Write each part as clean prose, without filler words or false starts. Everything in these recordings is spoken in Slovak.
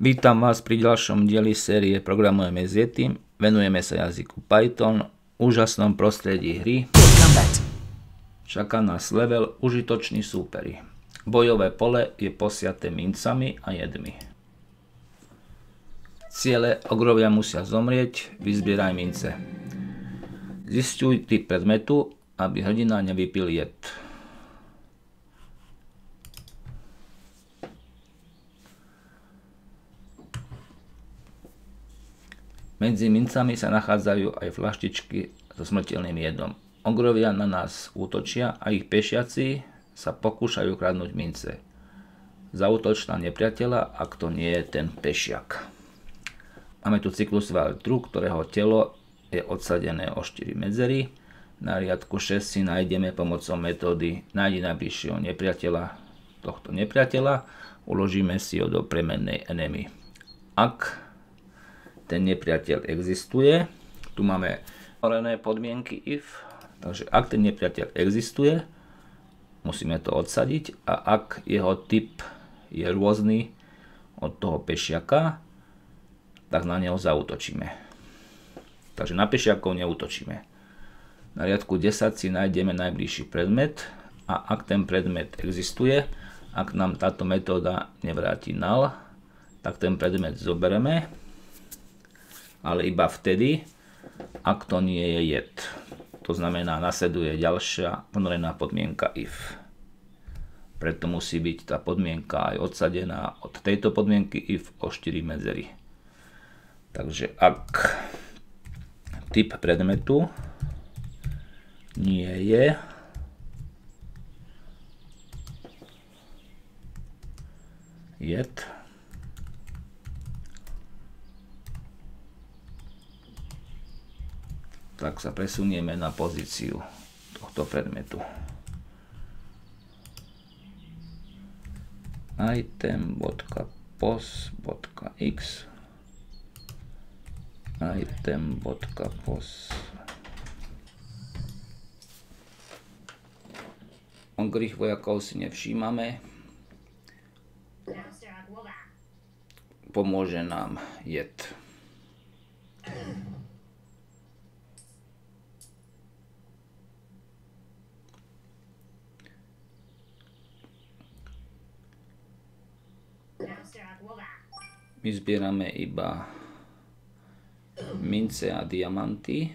Vítam vás pri ďalšom dieli série Programujeme s Yetim. Venujeme sa jazyku Python, úžasnom prostredí hry. Čaká nás level užitoční súperi. Bojové pole je posiaté mincami a jedmi. Ciele: ogrovia musia zomrieť, vyzbieraj mince. Zisťuj typ predmetu, aby hrdina nevypil jed. Medzi mincami sa nachádzajú aj flaštičky so smrteľným jedom. Ogrovia na nás útočia a ich pešiaci sa pokúšajú kradnúť mince. Zaútoč na nepriateľa, ak to nie je ten pešiak. Máme tu cyklusový truk, ktorého telo je odsadené o 4 medzery. Na riadku 6 si nájdeme pomocou metódy nájdi najbližšieho nepriateľa tohto nepriateľa. Uložíme si ho do premennej enemy. Ak ten nepriateľ existuje, tu máme otvorené podmienky if, takže ak ten nepriateľ existuje, musíme to odsadiť, a ak jeho typ je rôzny od toho pešiaka, tak na neho zaútočíme. Takže na pešiakov neútočíme. Na riadku 10 si nájdeme najbližší predmet a ak ten predmet existuje, ak nám táto metóda nevráti null, tak ten predmet zoberieme, ale iba vtedy, ak to nie je jed. To znamená, nasleduje ďalšia ponorená podmienka if. Preto musí byť tá podmienka aj odsadená od tejto podmienky if o 4 medzery. Takže ak typ predmetu nie je jed, tak sa presunieme na pozíciu tohto predmetu. Item.pos.x item.pos. Ogrých vojakov si nevšímame. Pomôže nám jed. My zbierame iba mince a diamanty.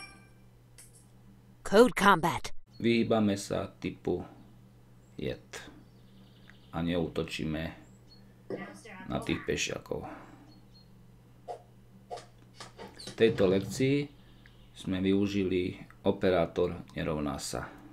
Code Combat. Vyhýbame sa typu jed a neútočíme na tých pešiakov. V tejto lekcii sme využili operátor nerovná sa.